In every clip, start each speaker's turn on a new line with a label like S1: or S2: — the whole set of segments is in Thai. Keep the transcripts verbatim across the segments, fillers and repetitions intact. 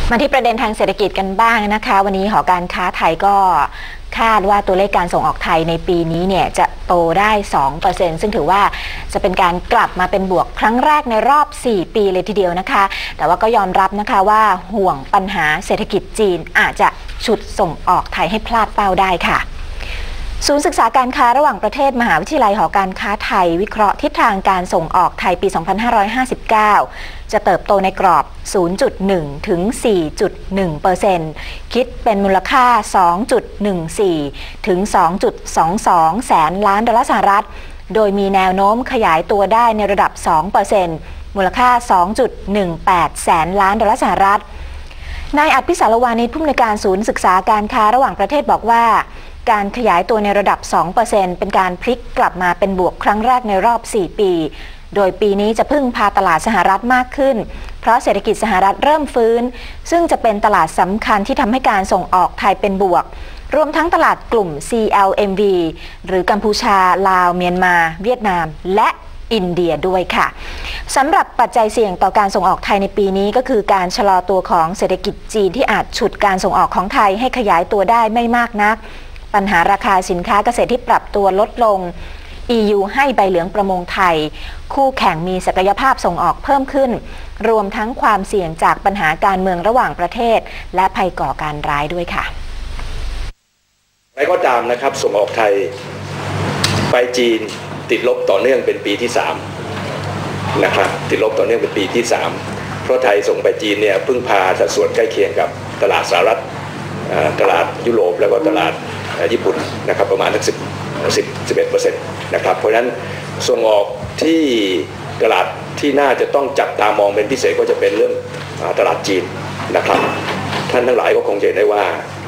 S1: มาที่ประเด็นทางเศรษฐกิจกันบ้างนะคะวันนี้หอการค้าไทยก็คาดว่าตัวเลขการส่งออกไทยในปีนี้เนี่ยจะโตได้ สองเปอร์เซ็นต์ ซึ่งถือว่าจะเป็นการกลับมาเป็นบวกครั้งแรกในรอบ สี่ ปีเลยทีเดียวนะคะแต่ว่าก็ยอมรับนะคะว่าห่วงปัญหาเศรษฐกิจจีนอาจจะฉุดส่งออกไทยให้พลาดเป้าได้ค่ะศูนย์ศึกษาการค้าระหว่างประเทศมหาวิทยาลัยหอการค้าไทยวิเคราะห์ทิศทางการส่งออกไทยปี สองพันห้าร้อยห้าสิบเก้า จะเติบโตในกรอบ ศูนย์จุดหนึ่ง ถึง สี่จุดหนึ่งเปอร์เซ็นต์ คิดเป็นมูลค่า สองจุดหนึ่งสี่ ถึง สองจุดสองสอง แสนล้านดอลลาร์สหรัฐโดยมีแนวโน้มขยายตัวได้ในระดับ สองเปอร์เซ็นต์ มูลค่า สองจุดหนึ่งแปด แสนล้านดอลลาร์สหรัฐนายอภิสารวานิชผู้อำนวยการศูนย์ศึกษาการค้าระหว่างประเทศบอกว่าการขยายตัวในระดับ สองเปอร์เซ็นต์ เป็นการพลิกกลับมาเป็นบวกครั้งแรกในรอบ สี่ ปีโดยปีนี้จะพึ่งพาตลาดสหรัฐมากขึ้นเพราะเศรษฐกิจสหรัฐเริ่มฟื้นซึ่งจะเป็นตลาดสำคัญที่ทำให้การส่งออกไทยเป็นบวกรวมทั้งตลาดกลุ่ม ซี แอล เอ็ม วี หรือกัมพูชาลาวเมียนมาเวียดนามและอินเดียด้วยค่ะสำหรับปัจจัยเสี่ยงต่อการส่งออกไทยในปีนี้ก็คือการชะลอตัวของเศรษฐกิจจีนที่อาจฉุดการส่งออกของไทยให้ขยายตัวได้ไม่มากนักปัญหาราคาสินค้าเกษตรที่ปรับตัวลดลง อี ยู ให้ใบเหลืองประมงไทยคู่แข่งมีศักยภาพส่งออกเพิ่มขึ้นรวมทั้งความเสี่ยงจากปัญหาการเมืองระหว่างประเทศและภัยก่อการร้ายด้วยค่ะ
S2: อะไรก็ตามนะครับส่งออกไทยไปจีนติดลบต่อเนื่องเป็นปีที่สามนะครับติดลบต่อเนื่องเป็นปีที่สามเพราะไทยส่งไปจีนเนี่ยพึ่งพาสัดส่วนใกล้เคียงกับตลาดสหรัฐตลาดยุโรปแล้วก็ตลาดญี่ปุ่นนะครับประมาณสักสิบ สิบ สิบเอ็ดเปอร์เซ็นต์นะครับเพราะฉะนั้นส่งออกที่ตลาดที่น่าจะต้องจับตามองเป็นพิเศษก็จะเป็นเรื่องตลาดจีนนะครับท่านทั้งหลายก็คงจะเห็นได้ว่า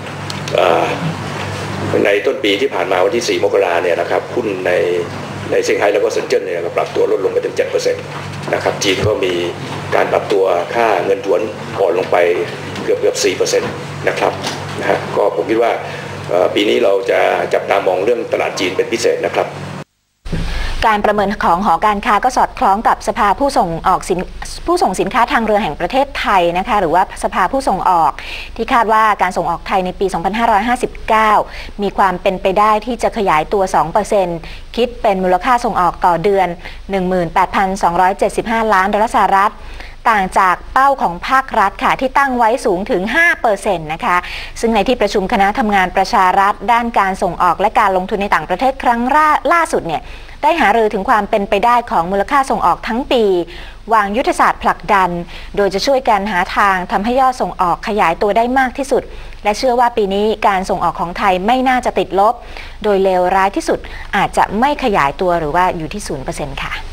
S2: ในต้นปีที่ผ่านมาวันที่สี่มกราเนี่ยนะครับหุ้นในในเซี่ยงไฮ้แล้วก็เซินเจิ้นเนี่ยปรับตัวลดลงไปถึง เจ็ดเปอร์เซ็นต์ นะครับจีนก็มีการปรับตัวค่าเงินหยวนอ่อนลงไปเกือบเกือบ สี่เปอร์เซ็นต์ นะครับนะฮะก็ผมคิดว่าปีนี้เราจะจับตามองเรื่องตลาดจีนเป็นพิเศษนะครับ
S1: การประเมินของหอการค้าก็สอดคล้องกับสภาผู้ส่งออกสินผู้ส่งสินค้าทางเรือแห่งประเทศไทยนะคะหรือว่าสภาผู้ส่งออกที่คาดว่าการส่งออกไทยในปี สองพันห้าร้อยห้าสิบเก้า มีความเป็นไปได้ที่จะขยายตัว สองเปอร์เซ็นต์ คิดเป็นมูลค่าส่งออกต่อเดือน หนึ่งหมื่นแปดพันสองร้อยเจ็ดสิบห้า ล้านดอลลาร์สหรัฐต่างจากเป้าของภาครัฐค่ะที่ตั้งไว้สูงถึง ห้าเปอร์เซ็นต์ นะคะซึ่งในที่ประชุมคณะทำงานประชารัฐด้านการส่งออกและการลงทุนในต่างประเทศครั้งล่าสุดเนี่ยได้หารือถึงความเป็นไปได้ของมูลค่าส่งออกทั้งปีวางยุทธศาสตร์ผลักดันโดยจะช่วยกันหาทางทำให้ยอดส่งออกขยายตัวได้มากที่สุดและเชื่อว่าปีนี้การส่งออกของไทยไม่น่าจะติดลบโดยเลวร้ายที่สุดอาจจะไม่ขยายตัวหรือว่าอยู่ที่ ศูนย์เปอร์เซ็นต์ ค่ะ